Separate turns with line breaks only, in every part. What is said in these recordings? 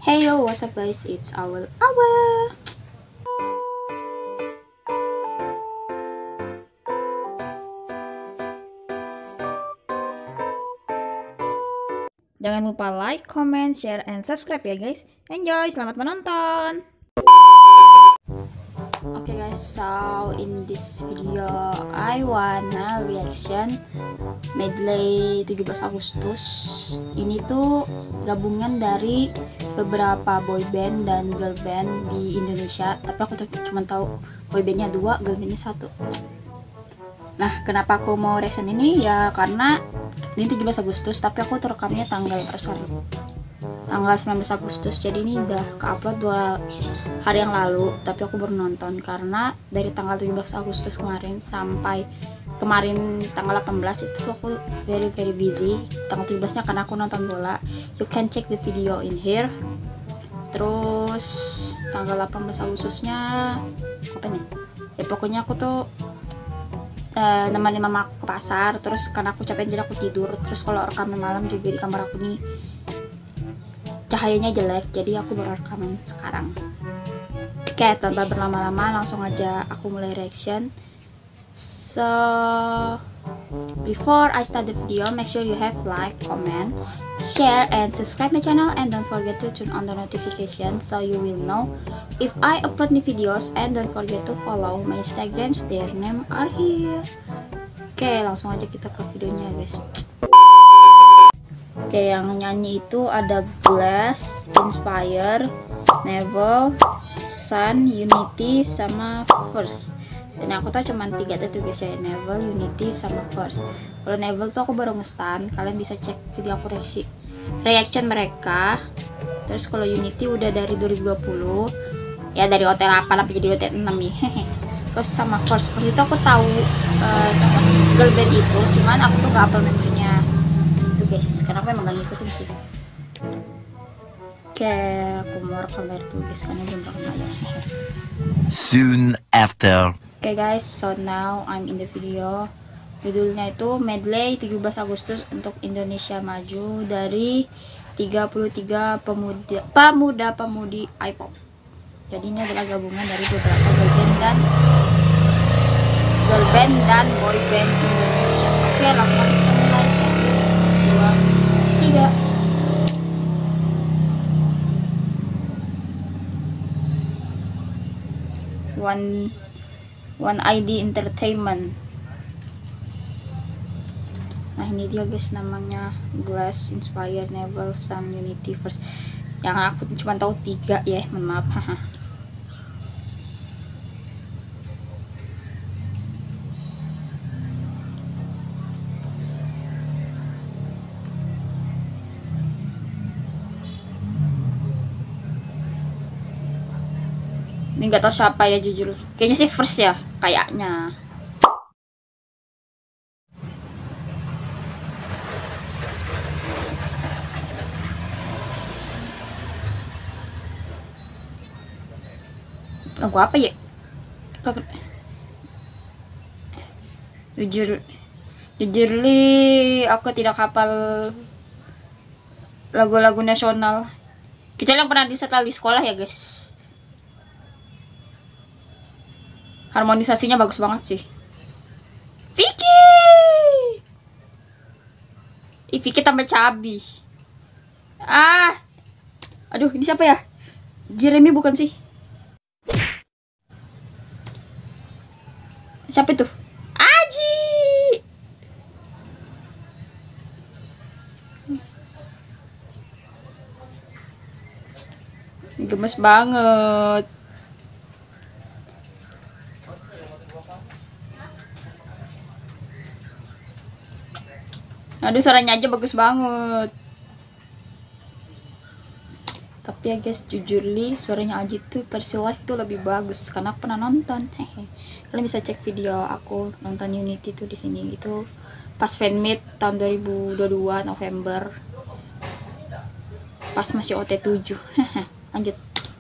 Hey yo, what's up guys? It's Awal. Jangan lupa like, comment, share, and subscribe ya guys. Enjoy, selamat menonton. Okay guys, so in this video I wanna reaction medley 17 Agustus. Ini tuh gabungan dari beberapa boy band dan girl band di Indonesia, tapi aku cuma tahu boy bandnya 2, girl bandnya 1. Nah, kenapa aku mau reaction ini? Ya karena ini 17 Agustus, tapi aku terekamnya tanggal 19 Agustus. Jadi ini udah ke-upload 2 hari yang lalu, tapi aku baru nonton karena dari tanggal 17 Agustus kemarin sampai kemarin tanggal 18 itu tuh aku very busy. Tanggal 17-nya karena aku nonton bola. You can check the video in here. Terus tanggal 18 Agustusnya apa nih? Ya pokoknya aku tuh nemenin mama aku ke pasar, terus karena aku capek jadi aku tidur. Terus kalau rekaman malam juga di kamar aku nih cahayanya jelek, jadi aku baru rekaman sekarang. Oke, tanpa berlama-lama langsung aja aku mulai reaction. So before I start the video, make sure you have like, comment, share, and subscribe my channel, and don't forget to turn on the notification so you will know if I upload new videos, and don't forget to follow my Instagrams, their name are here. Oke, langsung aja kita ke videonya guys. Oke, yang nyanyi itu ada Glass, Inspire, Neville, Sun, Unity, sama First. Dan aku tau cuma 3 tuh guys ya, Neville, Unity, sama First. Kalau Neville tuh aku baru nge-stan, kalian bisa cek video aku reaction mereka. Terus kalau Unity udah dari 2020 ya, dari OT8 sampai jadi OT6 nih. Terus sama First itu aku tahu girl band itu, cuman aku tuh gak upload membernya tuh guys, karena aku emang gak ngikutin sih. Oke, aku mau rekam dari tuh guys, karena belum rekam aja.
Soon after.
Oke guys, so now I'm in the video. Judulnya itu medley 17 Agustus untuk Indonesia Maju dari 33 pemuda-pemudi iPop. Jadi ini adalah gabungan dari beberapa girl band dan boy band Indonesia. Oke, langsung aja kita mulai. 1, 2, 3. One ID Entertainment. Nah ini dia guys, namanya Glass, Inspire, Neville, Sun, Unity, First. Yang aku cuma tahu 3 ya, mohon maaf. Ini nggak tahu siapa ya jujur. Kayaknya sih First ya, kayaknya. Lagu apa ya? Jujur aku tidak hafal lagu-lagu nasional. Kecuali yang pernah disetel di sekolah ya guys. Harmonisasinya bagus banget sih. Vicky! Vicky tambah cabi. Aduh, ini siapa ya? Jeremy bukan sih? Siapa itu? Aji! Ini gemes banget. Aduh, suaranya aja bagus banget. Tapi ya guys, jujurly suaranya Aji tuh versi live tuh lebih bagus karena aku pernah nonton. Kalian bisa cek video aku nonton Unity tuh di sini. Itu pas fanmeet tahun 2022 November. Pas masih OT7. Lanjut.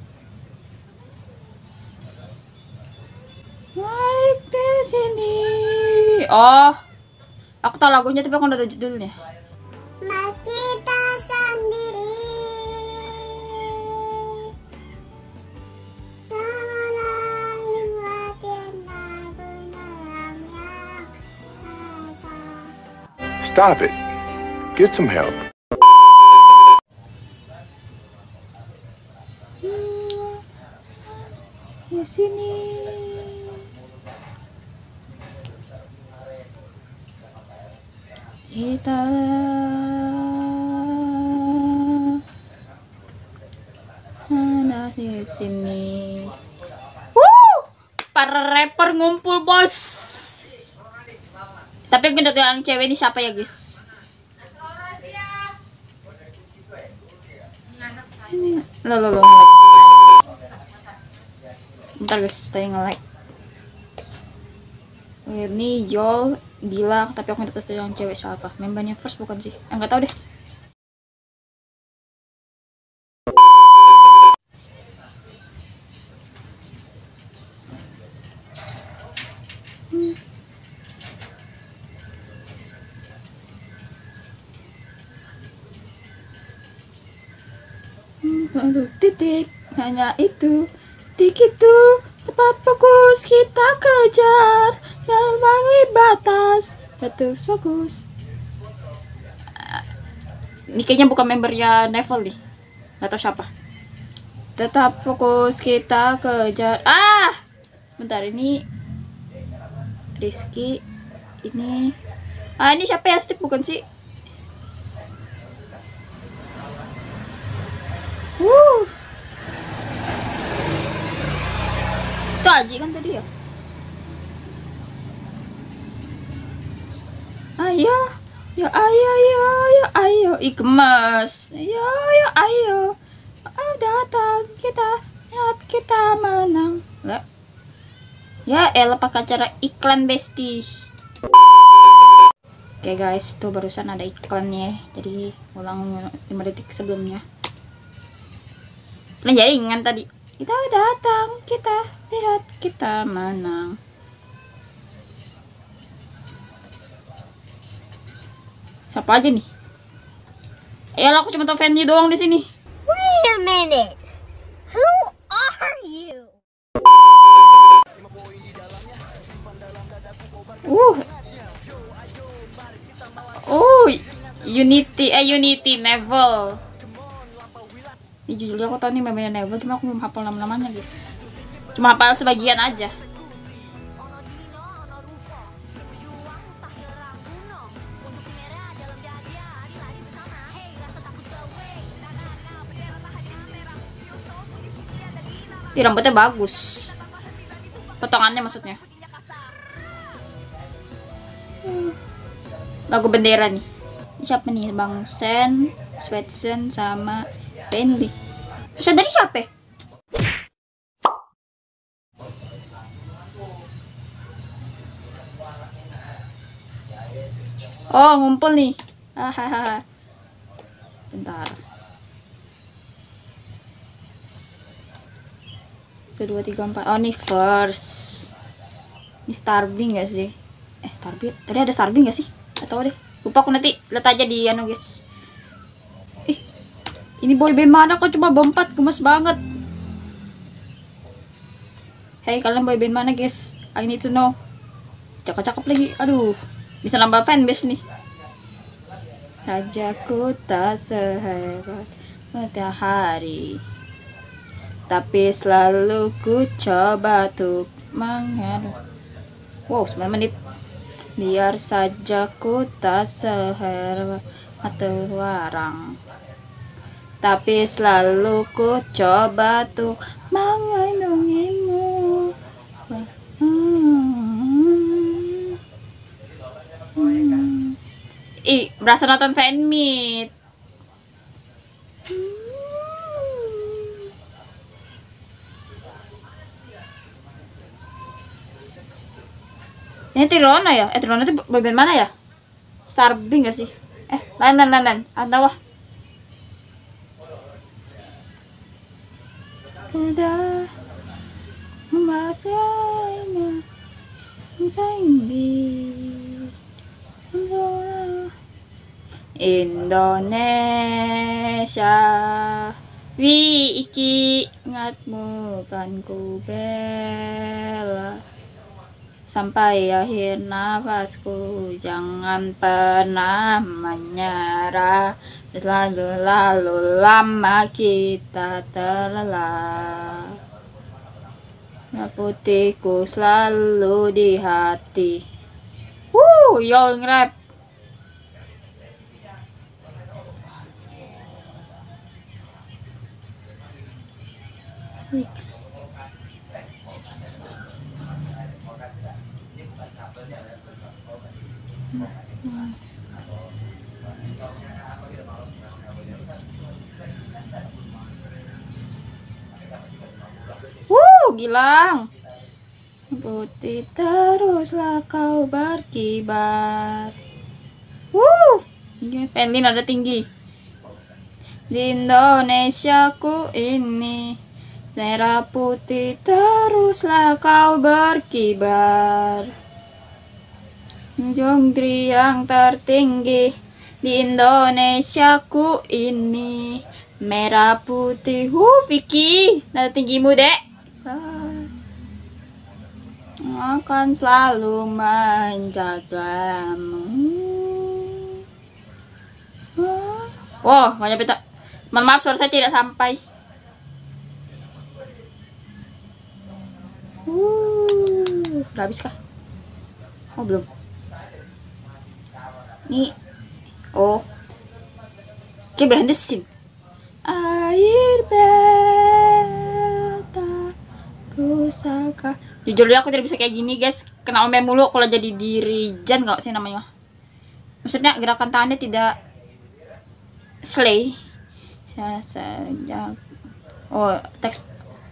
Like this ini. Oh, aku tahu lagunya tapi aku nggak tahu judulnya.
Kita sendiri Stop it. Get some help.
Di sini. Kita ada di sini. Para rapper ngumpul, bos. Tapi yang kedatangan cewek ini siapa ya, guys? Lo. Bentar guys, saya nge-like. Ini Yol gila, tapi aku minta tes yang cewek siapa? Membernya first bukan sih? Enggak tahu deh. Titik, hanya itu, titik itu, tepat fokus kita kejar, jangan bagi batas, terus fokus. Ini kayaknya bukan membernya Neville nih, nggak tahu siapa. Tetap fokus kita kejar. Bentar, ini Rizky, ini ini siapa ya? Steve bukan sih? Itu Aji kan tadi ya? Ayo, ya ayo, gemes. Ayo, datang kita, lihat kita menang. Lah. Ya, pakai cara iklan bestie. Oke guys, tuh barusan ada iklannya. Jadi ulang 5 detik sebelumnya. Kalian jaringan tadi. Kita datang, kita lihat kita menang. Siapa aja nih? Ya aku cuma tahu Fanny doang di sini.
Wait a minute. Who are you?
Unity Neville. Ini jujur aku tahu nih membernya Neville, cuma aku belum hafal nama-namanya guys. Cuma hafal sebagian aja. Rambutnya bagus, potongannya maksudnya. Lagu bendera nih. Siapa nih? Bang Sen, Swetsen sama Benly. Terus dari siapa? Oh, ngumpul nih. Hahaha. Bentar. 1, 2, 3, 4. Oh, nih first. Ini Starbing gak sih? Starbing. Tadi ada Starbing gak sih? Gak tau deh. Lupa aku, nanti lihat aja di guys. Ini boyband mana kok cuma berempat, gemes banget. Hey, kalian boyband mana guys? I need to know. Cakep-cakep lagi. Aduh, bisa nambah fanbase nih. Rajaku tak sehebat matahari, tapi selalu ku coba untuk mengadu. Wow, 9 menit. Biar saja ku tak sehebat matahari, tapi selalu ku coba tuh mengayomimu. Berasa nonton fan meet. Ini Tirona ya? Tirona itu boyband mana ya? Starbing gak sih? Lain. Ada wah. Udah membahasnya Indonesia, wi iki ingatmu kan ku bela. sampai akhir nafasku. Jangan pernah menyerah, selalu lama kita terlelap. Putihku selalu di hati. Yo nge-rap. Gilang. Putih teruslah kau berkibar. Pendin ada tinggi. Di Indonesiaku ini, merah putih teruslah kau berkibar. Jonggrang yang tertinggi di Indonesiaku ini, merah putih. Vicky, nada tinggimu dek. Akan selalu menjagamu. Nggak nyampe tak. Maaf, suara saya tidak sampai. Udah habis kah? Belum. Nih. Oke, behind the scene. Air beta pusaka. Jujur dia aku tidak bisa kayak gini guys, kena omel mulu kalau jadi dirijen, nggak sih namanya. Maksudnya gerakan tangannya tidak slay. Sejak teks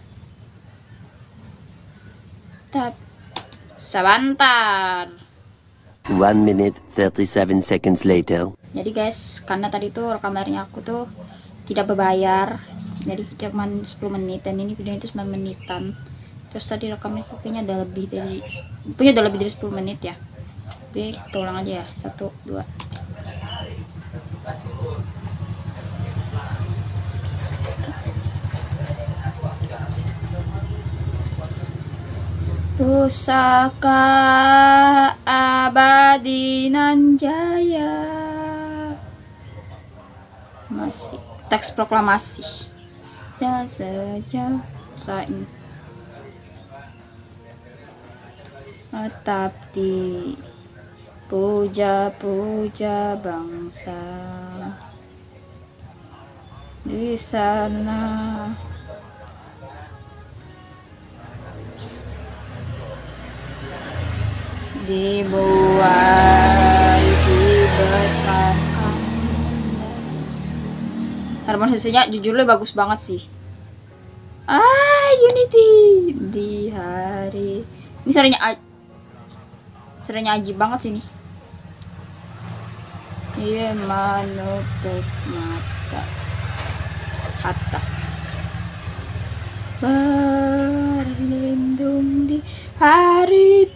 sebentar.
1 minute 37 seconds later.
Jadi guys, karena tadi tuh rekam layarnya aku tuh tidak berbayar, jadi cuma 10 menit dan ini videonya itu 9 menitan. Terus tadi rekamnya tuh kayaknya udah lebih dari 10 menit ya. Jadi kita ulang aja ya. 1, 2. Pusaka abadi nan jaya. Masih teks proklamasi. Sejak saat ini tetap di puja-puja bangsa di sana. Dibuat dibesarkan. Harmonisasinya jujur lo bagus banget sih. Unity di hari ini suaranya Aji banget sih nih. Iya, menutup mata kata berlindung di hari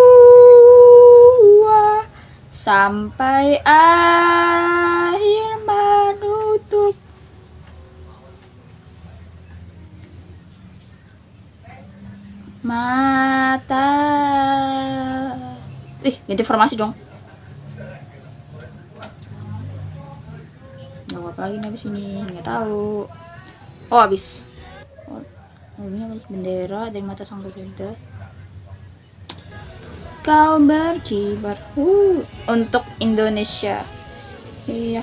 tua sampai akhir menutup mata. Ganti formasi dong. Nggak apa lagi nih abis ini, nggak tahu. Habis. Ini lagi bendera dari mata sang berbeda. Kau berkibar untuk Indonesia. Iya.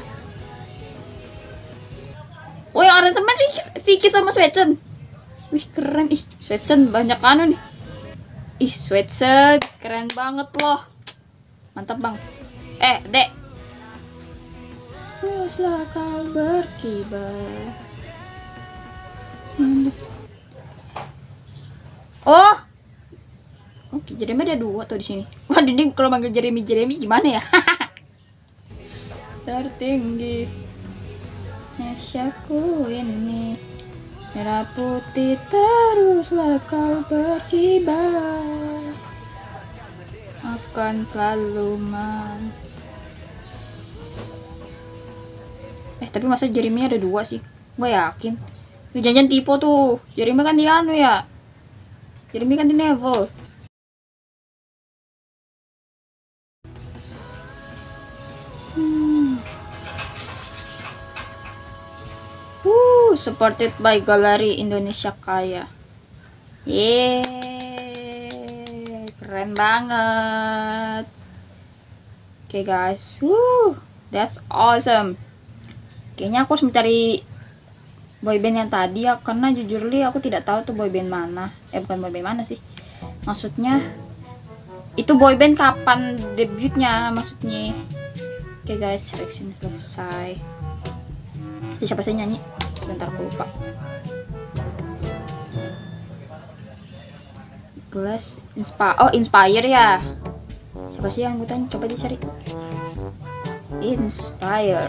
Yang aransemen Vicky sama Swetsen. Wih, keren. Swetsen banyak nih. Swetsen keren banget loh. Mantap bang. Dek. Teruslah kau berkibar. Oke, Jeremy ada 2 tuh di sini. Waduh, ini kalau manggil Jeremy gimana ya? Tertinggi Indonesia-ku ini, merah putih teruslah kau berkibar, akan selalu tapi masa Jeremy ada 2 sih? Gue yakin. Jangan tipe tuh. Jeremy kan di ya. Jeremy kan di Neville. Supported by Galeri Indonesia Kaya. Yeay, keren banget. Oke guys, that's awesome. Kayaknya aku harus mencari boyband yang tadi ya, karena jujur aku tidak tahu tuh boyband mana. Bukan boyband mana sih, maksudnya itu boyband kapan debutnya maksudnya. Oke guys, reaction selesai. Siapa sih nyanyi? Sebentar aku lupa. Glass Inspire ya. Siapa sih yang anggotanya? Coba dicari. Inspire.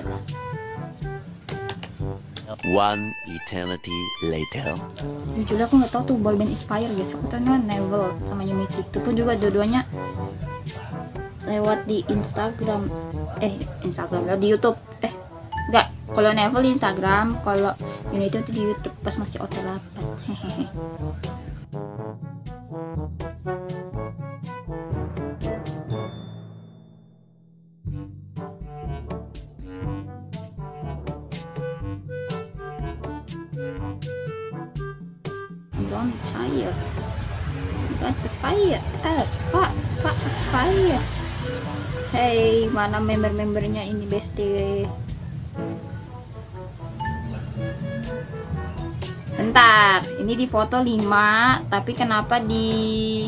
One eternity later.
Jujur aku nggak tahu tuh boyband Inspire guys. Aku tahu Neville sama Unity. Itu pun juga dua-duanya lewat di Instagram. Lewat di YouTube. Enggak. Kalau Neville di Instagram, kalau Unity itu di YouTube pas masih OT8. Hehehe. Don't tire. Got the fire. Fire. Hey, mana member-membernya ini bestie? Bentar, ini di foto 5, tapi kenapa di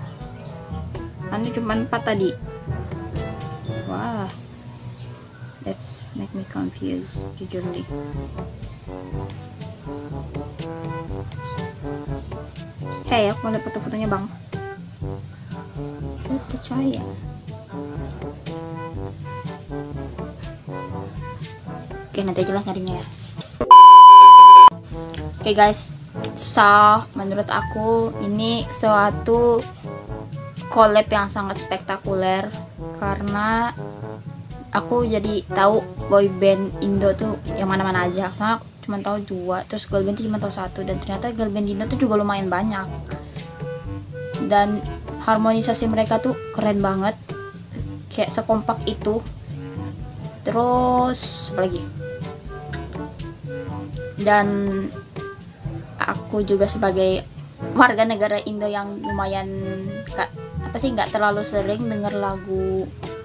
cuma 4 tadi? Wah, that's make me confused jujurly. Hey, aku mau lihat foto-fotonya bang. Foto cahaya. Oke, nanti aja lah nyarinya ya. Oke guys, so menurut aku ini suatu collab yang sangat spektakuler, karena aku jadi tahu boyband Indo tuh yang mana-mana aja. Karena cuma tahu 2, terus girl band tuh cuma tahu 1, dan ternyata girl band Indo tuh juga lumayan banyak. Dan harmonisasi mereka tuh keren banget, kayak sekompak itu. Terus apa lagi? Dan aku juga sebagai warga negara Indo yang lumayan nggak terlalu sering denger lagu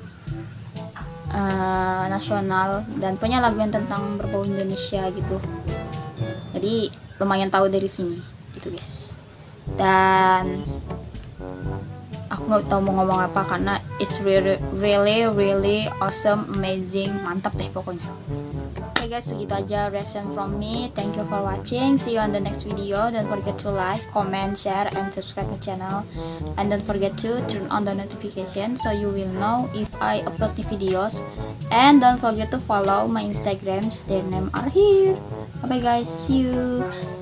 nasional dan punya lagu yang tentang berbau Indonesia gitu, jadi lumayan tahu dari sini gitu guys. Dan aku nggak tahu mau ngomong apa karena it's really awesome, amazing, mantap deh pokoknya. Oke guys, segitu aja reaction from me. Thank you for watching. See you on the next video. Don't forget to like, comment, share, and subscribe the channel. And don't forget to turn on the notification so you will know if I upload the videos. And don't forget to follow my Instagrams. Their name are here. Bye bye guys. See you.